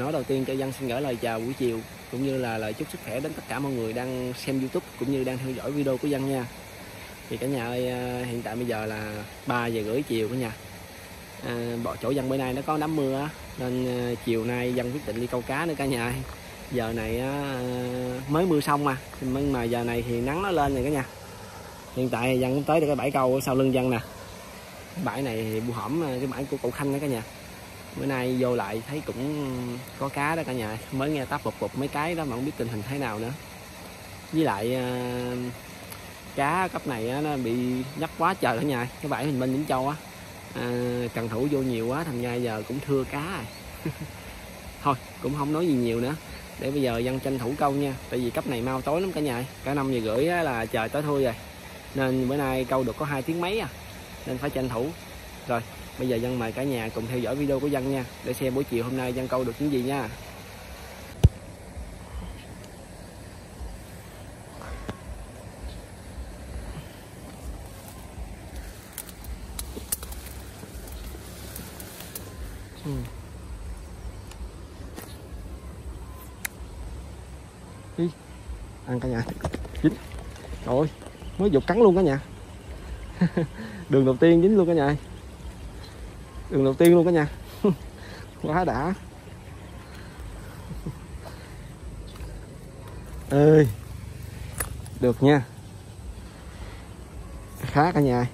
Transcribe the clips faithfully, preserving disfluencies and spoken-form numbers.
nói đầu tiên cho Dân xin gửi lời chào buổi chiều cũng như là lời chúc sức khỏe đến tất cả mọi người đang xem YouTube cũng như đang theo dõi video của Dân nha. Thì cả nhà ơi, hiện tại bây giờ là ba giờ rưỡi chiều cả nhà. À, bỏ chỗ Dân bữa nay nó có đám mưa á, nên chiều nay Dân quyết định đi câu cá nữa cả nhà. Giờ này mới mưa xong mà, nhưng mà giờ này thì nắng nó lên rồi cả nhà. Hiện tại Dân cũng tới được cái bãi câu sau lưng Dân nè. Bãi này thì bu hổm cái bãi của cậu Khanh đó cả nhà. Bữa nay vô lại thấy cũng có cá đó cả nhà. Mới nghe táp bụp bụp mấy cái đó mà không biết tình hình thế nào nữa. Với lại uh, cá cấp này á, nó bị nhấp quá trời cả nhà. Cái bãi mình bên Vĩnh Châu á, uh, cần thủ vô nhiều quá thành ra giờ cũng thưa cá rồi. Thôi cũng không nói gì nhiều nữa, để bây giờ Dân tranh thủ câu nha. Tại vì cấp này mau tối lắm cả nhà. Cả năm giờ rưỡi là trời tối thui rồi, nên bữa nay câu được có hai tiếng mấy à, nên phải tranh thủ. Rồi bây giờ Dân mời cả nhà cùng theo dõi video của Dân nha, để xem buổi chiều hôm nay Dân câu được những gì nha. Ừ. Đi ăn cả nhà. Dính. Trời ơi, mới dục cắn luôn cả nhà. Đường đầu tiên dính luôn cả nhà. Đường đầu tiên luôn cả nhà. Quá đã. Ơi. Được nha. Khá cả nhà.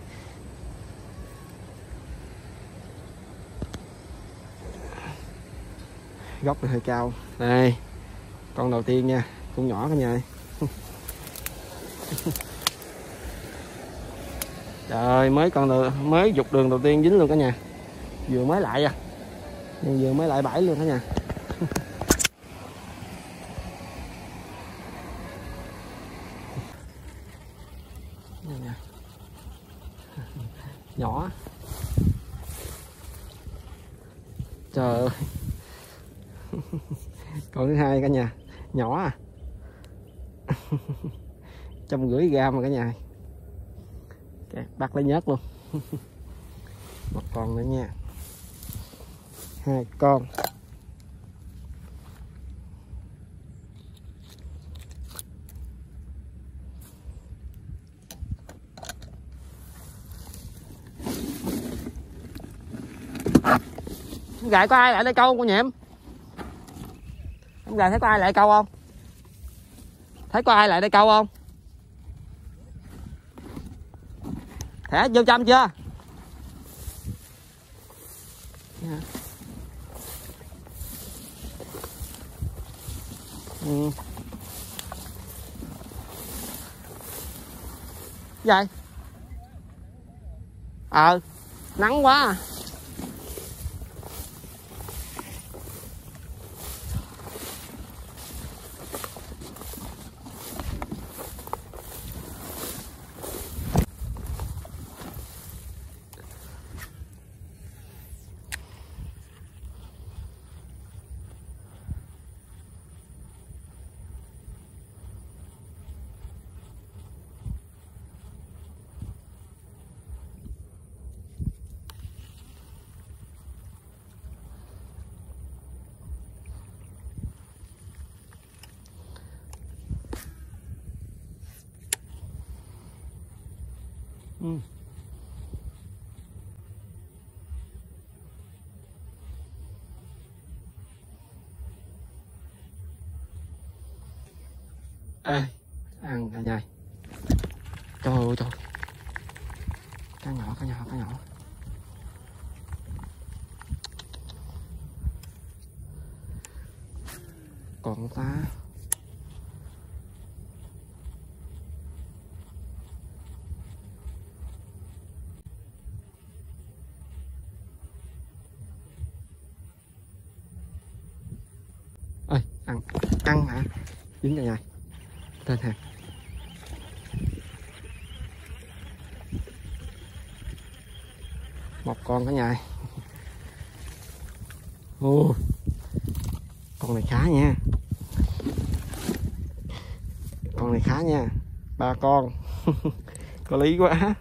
Góc này hơi cao. Đây. Con đầu tiên nha, con nhỏ cả nhà. Trời, mới con đầu, mới dục đường đầu tiên dính luôn cả nhà. Vừa mới lại à. Vừa mới lại bãi luôn cả nhà. Nhỏ. Trời ơi. Con thứ hai cả nhà, nhỏ à. Trăm rưỡi gram mà cả nhà. Bắt lấy nhớt luôn. Một con nữa nha. Hai con. Gài có ai lại đây câu không cô Nhiệm? Gài thấy có ai lại câu không? Thấy có ai lại đây câu không? Thẻ vô trăm chưa? Ừ. Vậy? Ờ, nắng quá à. Ừ. Ê, ăn cả nhà. Trời ơi trời. Cá nhỏ, cá nhỏ, cá nhỏ. Còn ta. Ơi, ăn, ăn hả? Dính cả nhà. Tên hàng. Một con cả nhà. Ô, con này khá nha. Con này khá nha. Ba con. Có lý quá.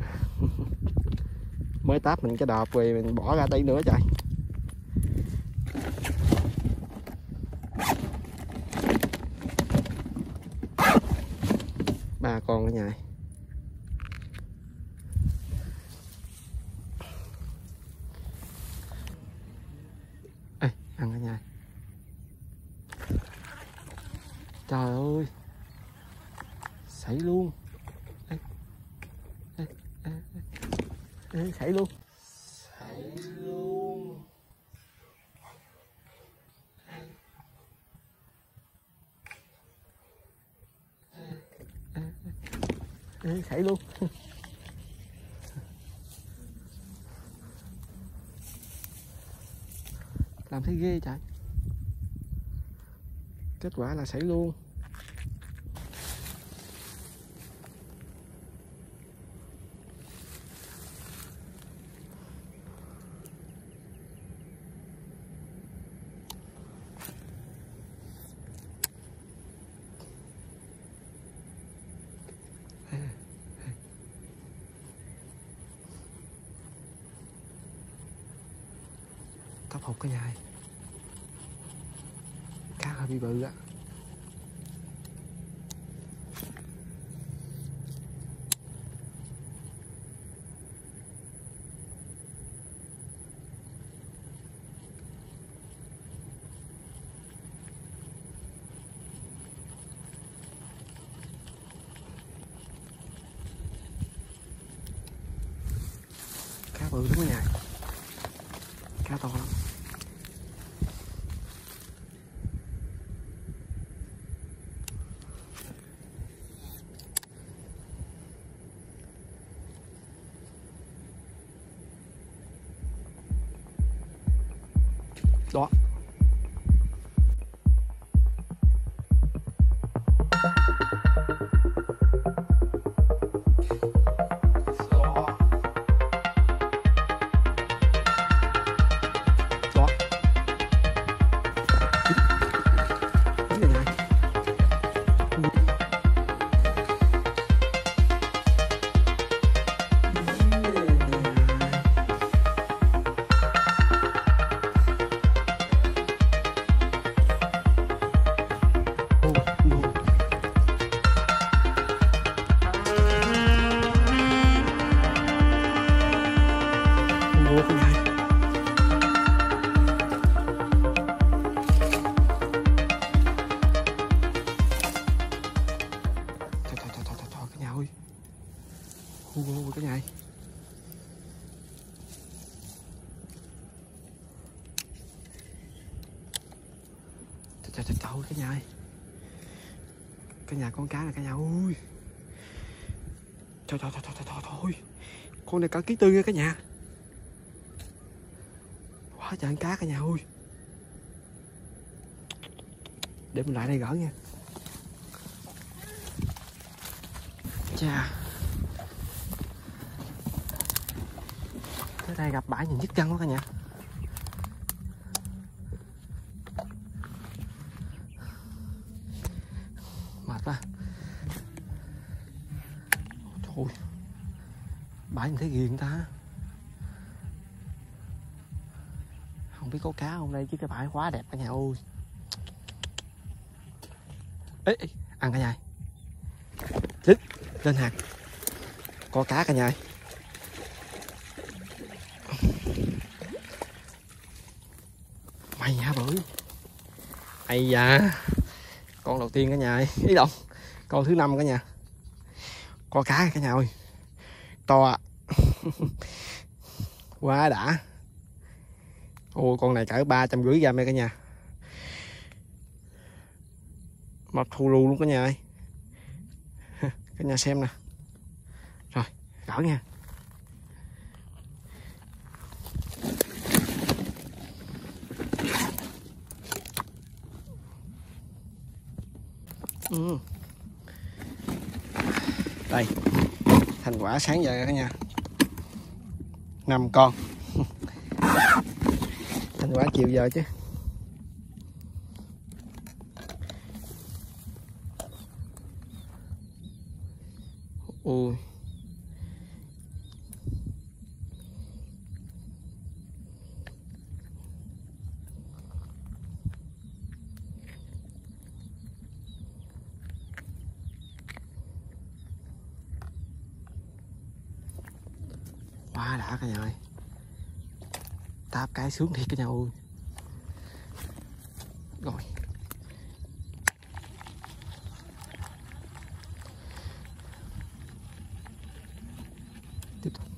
Mới táp mình cái đọp rồi mình bỏ ra đây nữa trời. con cả nhà. Ê, ăn cả nhà. Trời ơi, sảy luôn. Ê, ê, ê, ê, ê, sảy luôn. Sảy luôn. Ê, ê, ê, sảy luôn. Làm thấy ghê trời. Kết quả là sảy luôn. Cá phục cả nhà. Cá hơi bị bự á. Cá bự đúng nha. Cá to lắm. Đó. Cả nhà. Trời trời trời cả nhà ơi. Cả nhà con cá này cả nhà ơi. Trời trời trời trời trời thôi. Con này cả ký tư nha cả nhà. Quá trời cá cả nhà ơi. Để mình lại đây gỡ nha. Chà. Tới đây gặp bãi nhìn nhức chân quá cả nhà. Mệt quá. Trời ơi. Bãi nhìn thấy ghiền ta. Không biết có cá không đây chứ cái bãi quá đẹp cả nhà ơi. Ê, ê ăn cả nhà. Chết, lên hạt. Có cá cả nhà. Mày hả bự. Ây da. Con đầu tiên cả nhà ơi. Ý động. Con thứ năm cả nhà. Có cá cả nhà ơi. To à. Quá đã. Ôi con này cỡ ba trăm rưỡi gram đây cả nhà. Mập thù lù luôn cả nhà ơi. Cả nhà xem nè. Rồi, gỡ nha. Ừ. Đây, thành quả sáng giờ cả nhà. Năm con. Thành quả chiều giờ chứ. Ui. đã cả nhà ơi. Táp cái sướng thiệt cả nhà ơi. Rồi. Tiếp tục.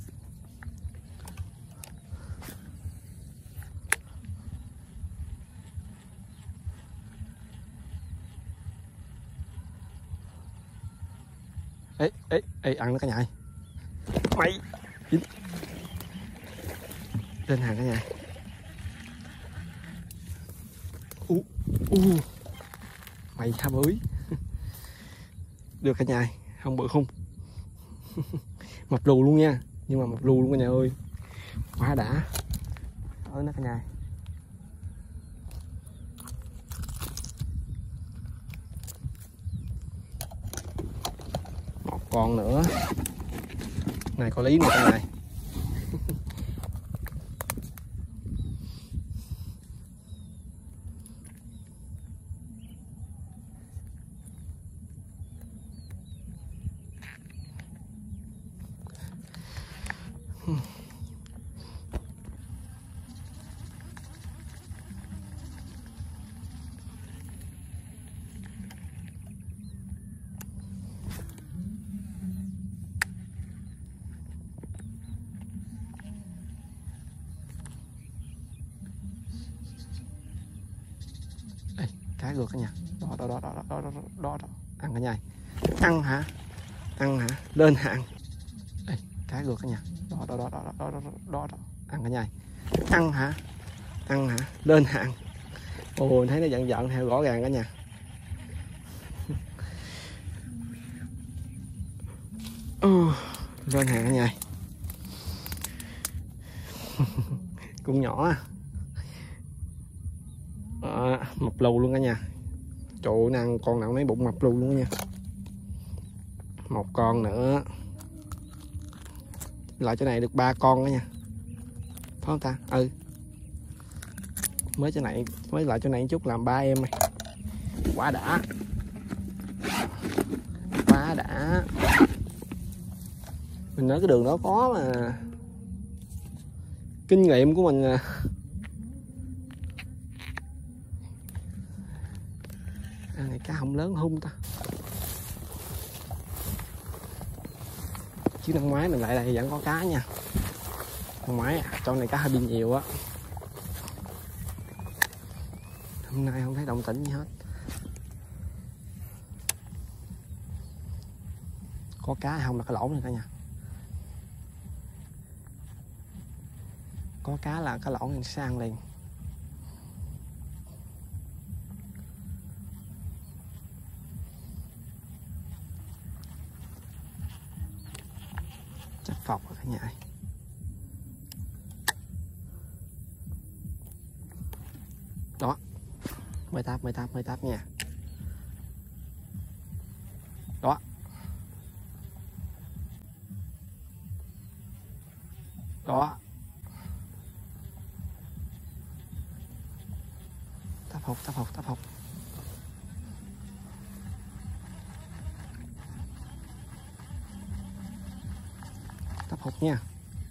Ê, ê, ê, ăn nó cả nhà ơi. Mày dính. Lên hàng cả nhà. U, u. Mày ha bới. Được cả nhà, không bự không. Mập lù luôn nha, nhưng mà mập lù luôn cả nhà ơi. Quá đã. Ơi nó cả nhà. Một con nữa. Này có lý nè cả nhà. Cá gượt cả nhà. Đó đó đó đó đó đó đó đó. Ăn cả nhà. Ăn hả? Ăn hả? Lên hàng. Ê, cá gượt cả nhà. Đó đó đó đó đó đó đó đó. Ăn cả nhà. Ăn hả? Ăn hả? Lên hàng. Ồ, thấy nó giận giận theo rõ ràng cả nhà. Ừ, lên hàng cả nhà. Cũng nhỏ à. À, mập lù luôn cả nhà. Trời ơi, ăn con nào mấy bụng mập lù luôn nha. Một con nữa. Lại chỗ này được ba con đó nha. Phải không ta? Ừ. Mới chỗ này, mới lại chỗ này chút làm ba em này. Quá đã. Quá đã. Mình nói cái đường đó có mà. Kinh nghiệm của mình à. Này cá hồng lớn hung ta. Chứ năm ngoái mình lại đây vẫn có cá nha. Năm ngoái chỗ này cá hơi bị nhiều á. Hôm nay không thấy động tĩnh gì hết. Có cá không là cái lỗ này cả nhà. Có cá là cái lỗ này sang liền. Chắc phọc rồi cả nhà ơi. Đó. Mời táp, mời táp, mời táp nha. Đó. Đó. Táp hộp, táp hộp, táp hộp. Táp hộp nha.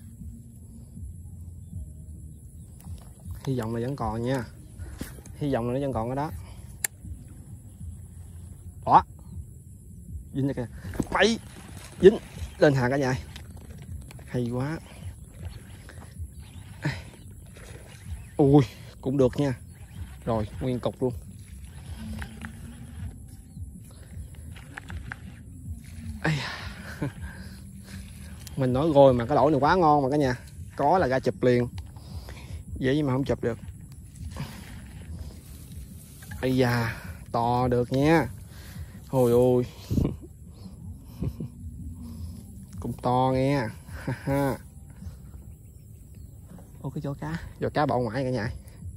Hy vọng là vẫn còn nha. Hy vọng là nó vẫn còn ở đó. Đó. Dính ra kìa. Mày dính. Lên hàng cả nhà. Hay quá. Ui, cũng được nha. Rồi, nguyên cục luôn. Mình nói rồi mà cái lỗ này quá ngon mà cả nhà. Có là ra chụp liền. Vậy nhưng mà không chụp được. Ây da, to được nha. Ôi ôi. Cũng to nghe. Ô cái chỗ cá, chỗ cá bỏ ngoại cả nhà.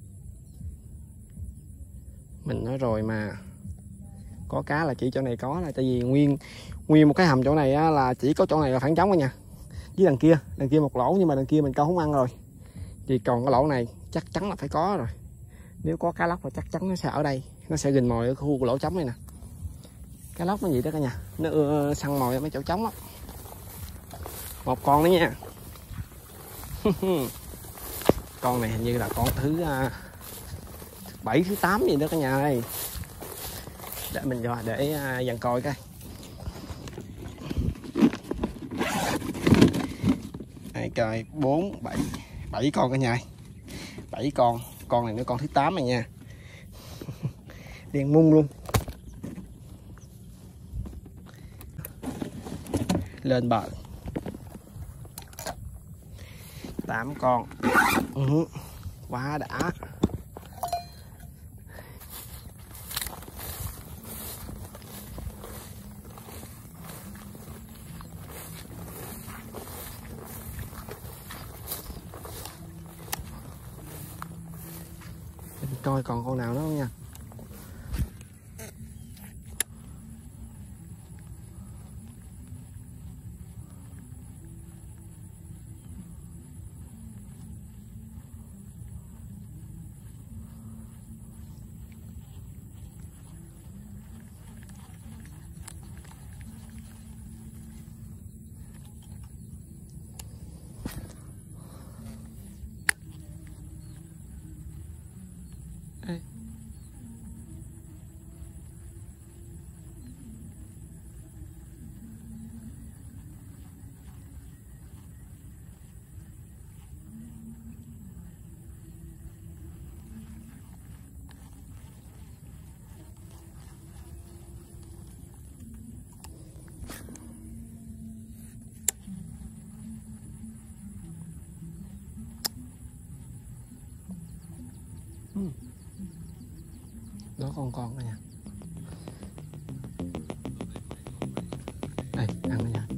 Mình nói rồi mà. Có cá là chỉ chỗ này có là tại vì nguyên nguyên một cái hầm chỗ này á, là chỉ có chỗ này là phản trống cả nhà. Với đằng kia, đằng kia một lỗ nhưng mà đằng kia mình câu không ăn rồi. Thì còn cái lỗ này chắc chắn là phải có rồi. Nếu có cá lóc là chắc chắn nó sẽ ở đây. Nó sẽ rình mồi ở khu của lỗ trống này nè. Cá lóc nó gì đó cả nhà. Nó uh, săn mồi ở mấy chỗ trống lắm. Một con nữa nha. Con này hình như là con thứ uh, bảy thứ tám gì đó cả nhà ơi. Để mình cho để uh, dàn coi coi. Hai coi bốn bảy bảy con cả nhà. bảy con, con này nó con thứ tám này nha. Đen mung luôn. Lên bờ. tám con. Ừ, quá đã. Mình coi còn con nào nữa không nha. Ê. Đó con con cả nhà. Đây, ăn cả nhà.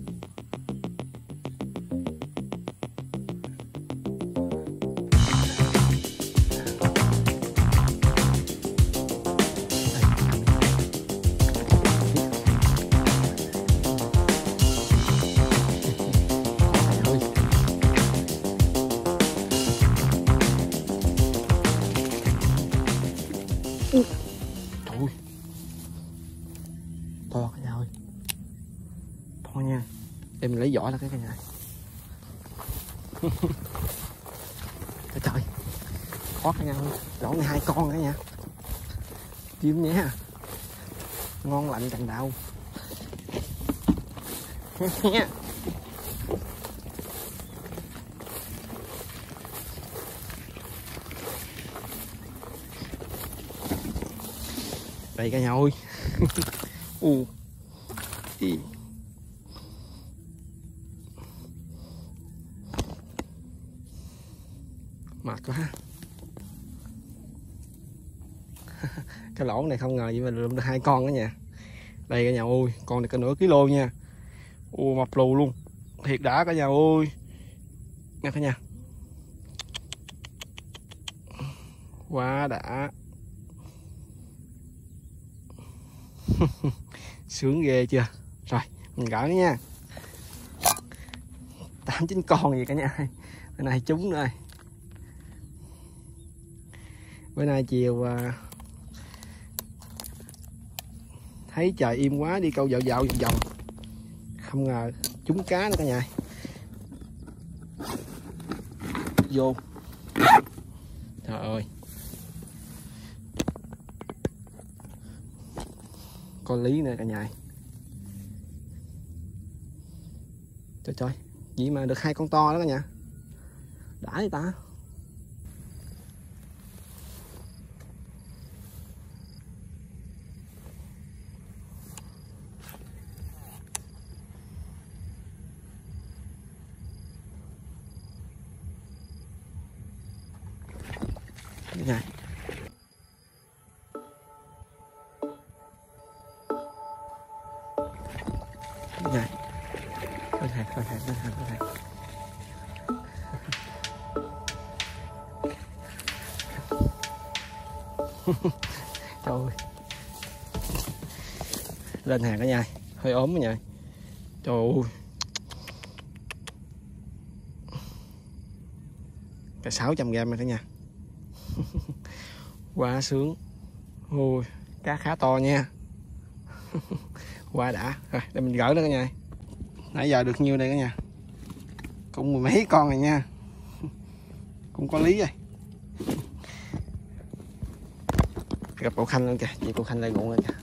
Trời ơi, to cả nhà ơi, to nha. Để mình lấy vỏ ra cái cả nhà. Trời trời, khó cả nhà ơi, lỗ này hai con cả nhà. Chim nhé, ngon lành cành đào. Đây cả nhà ơi. U. Ý. Mệt quá. Cái lỗ này không ngờ vậy mà lượm được hai con đó nha. Đây cả nhà ơi, con này có nửa kilo nha. Ô mập lù luôn. Thiệt đã cả nhà ơi. Nghe cả nhà. Quá đã. Sướng ghê chưa. Rồi mình gỡ nha. Tám chín con gì cả nhà. Bữa nay trúng nữa. Bữa nay chiều à, thấy trời im quá đi câu dạo dạo vòng vòng, không ngờ trúng cá nữa cả nhà. Vô. Trời ơi, con lý nè cả nhà. Trời trời, vậy mà được hai con to đó cả nhà. Đã vậy ta. Cả nhà. Này, coi thầy, coi thầy, coi thầy, coi thầy. Trời ơi. Lên hàng cả nhà, hơi ốm cả nhà. Trời ơi. Cả sáu trăm gram này cả nhà. Quá sướng. Ôi, cá khá to nha. Quá đã. Rồi, để mình gỡ nó cả nhà. Nãy giờ được nhiêu đây cả nhà. Cũng mười mấy con này nha. cũng có lý rồi. Gặp cậu Khanh luôn kìa, chị cậu Khanh lại ruộng rồi kìa.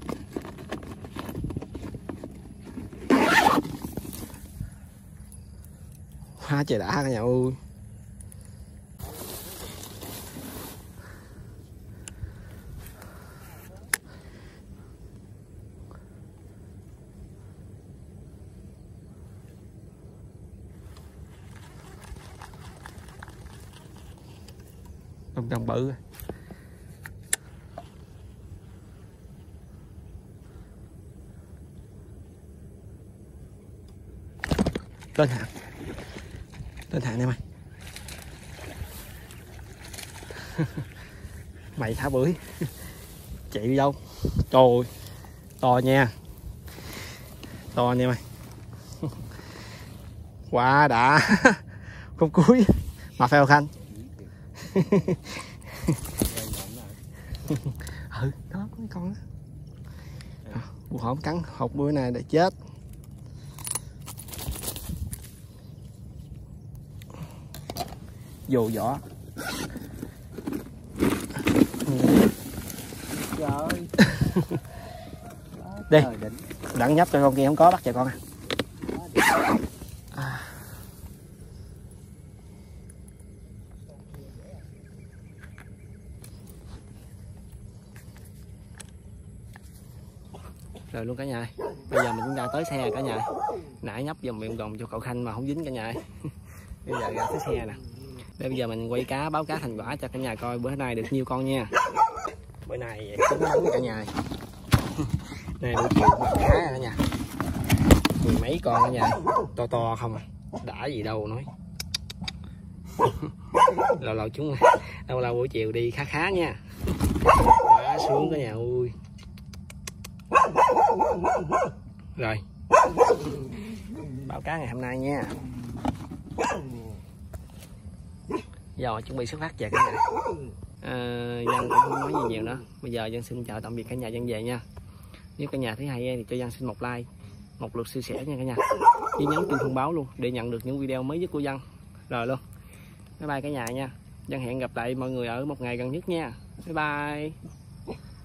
Quá trời đã cả nhà ơi. Đồng đồng bự. Lên hạng. Lên hạng này mày. Mày thả bưởi. Chạy đi đâu? Trời to nha. To nha mày. Quá đã. Không cuối. Mà phèo Khanh. Ừ đó mấy con đó. À, bù hổm cắn hột bữa này để chết. Vô vỏ. Trời. Đi đặng nhấp cho con kia không có bắt cho con à. À. Rồi luôn cả nhà ơi. Bây giờ mình cũng ra tới xe cả nhà. Nãy nhấp vòng miệng gồng cho cậu Khanh mà không dính cả nhà ơi. Bây giờ ra tới xe nè. Để bây giờ mình quay cá báo cá thành quả cho cả nhà coi bữa nay được nhiêu con nha. Bữa nay cũng nắng cả nhà. Này buổi chiều cũng khá cả nhà. Mười mấy con cả nhà. To to không à. Đã gì đâu nói. Lâu lâu chúng lâu lâu buổi chiều đi khá khá nha. Quá xuống cả nhà ơi. Rồi. Báo cá ngày hôm nay nha. Giờ chuẩn bị xuất phát về cả nhà. À, Dân cũng không nói gì nhiều nữa. Bây giờ Dân xin chào tạm biệt cả nhà, Dân về nha. Nếu cả nhà thấy hay thì cho Dân xin một like, một lượt chia sẻ nha cả nhà. Chỉ nhấn chuông thông báo luôn để nhận được những video mới nhất của Dân. Rồi luôn. Bye bye cả nhà nha. Dân hẹn gặp lại mọi người ở một ngày gần nhất nha. Bye bye.